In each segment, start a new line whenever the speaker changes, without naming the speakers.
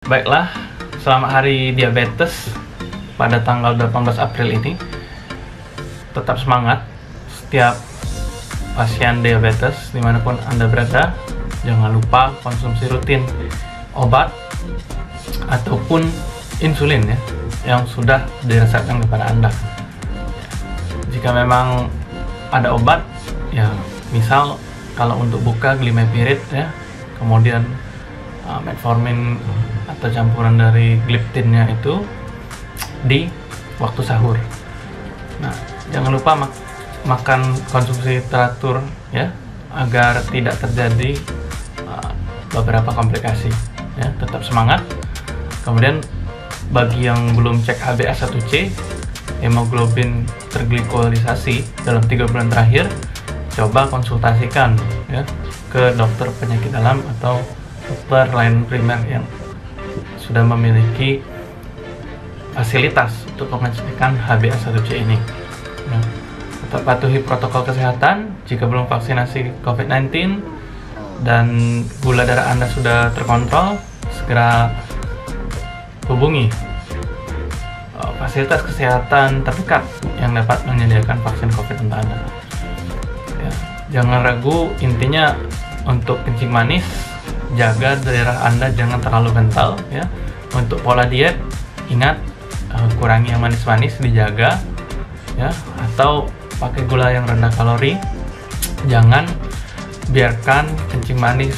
Baiklah, selamat hari diabetes pada tanggal 18 April ini. Tetap semangat setiap pasien diabetes dimanapun Anda berada. Jangan lupa konsumsi rutin obat ataupun insulin ya, yang sudah diresepkan kepada Anda. Jika memang ada obat, ya misal kalau untuk buka glimepirid ya, kemudian metformin atau campuran dari gliptinnya itu di waktu sahur. Nah, jangan lupa makan konsumsi teratur ya, agar tidak terjadi beberapa komplikasi ya. Tetap semangat. Kemudian bagi yang belum cek HbA1c, hemoglobin terglikolisasi dalam 3 bulan terakhir, coba konsultasikan ya ke dokter penyakit dalam atau dokter lain primer yang sudah memiliki fasilitas untuk pengecekan HbA1c ini ya. Tetap patuhi protokol kesehatan. Jika belum vaksinasi COVID-19 dan gula darah Anda sudah terkontrol, segera hubungi fasilitas kesehatan terdekat yang dapat menyediakan vaksin COVID untuk Anda ya. Jangan ragu, intinya untuk kencing manis, jaga daerah Anda jangan terlalu kental ya. Untuk pola diet, ingat kurangi yang manis-manis, dijaga ya, atau pakai gula yang rendah kalori. Jangan biarkan kencing manis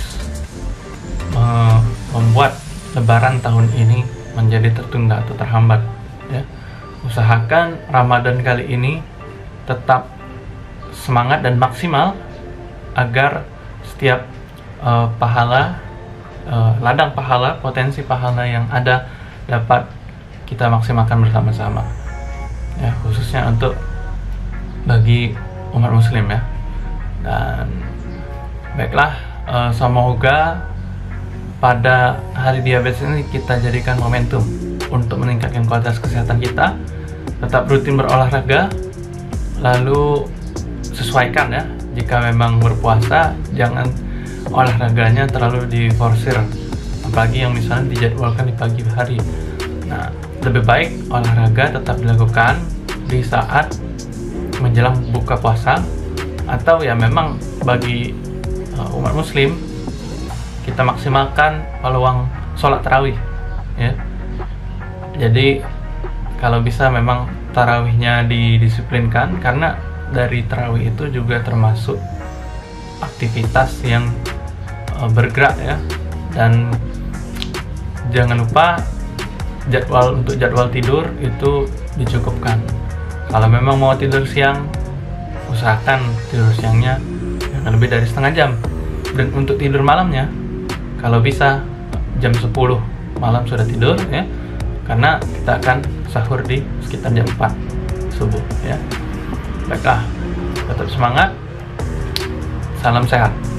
membuat lebaran tahun ini menjadi tertunda atau terhambat ya. Usahakan Ramadan kali ini tetap semangat dan maksimal agar setiap ladang pahala, potensi pahala yang ada dapat kita maksimalkan bersama-sama ya, khususnya untuk bagi umat muslim ya. Dan baiklah, semoga pada hari diabetes ini kita jadikan momentum untuk meningkatkan kualitas kesehatan kita. Tetap rutin berolahraga, lalu sesuaikan ya, jika memang berpuasa jangan olahraganya terlalu diforsir, apalagi yang misalnya dijadwalkan di pagi hari. Nah, lebih baik olahraga tetap dilakukan di saat menjelang buka puasa, atau ya memang bagi umat muslim kita maksimalkan peluang sholat tarawih ya. Jadi kalau bisa memang tarawihnya didisiplinkan, karena dari tarawih itu juga termasuk aktivitas yang bergerak ya. Dan jangan lupa jadwal tidur itu dicukupkan. Kalau memang mau tidur siang, usahakan tidur siangnya jangan lebih dari setengah jam. Dan untuk tidur malamnya, kalau bisa jam 10 malam sudah tidur ya, karena kita akan sahur di sekitar jam 4 subuh ya. Baiklah, tetap semangat, salam sehat.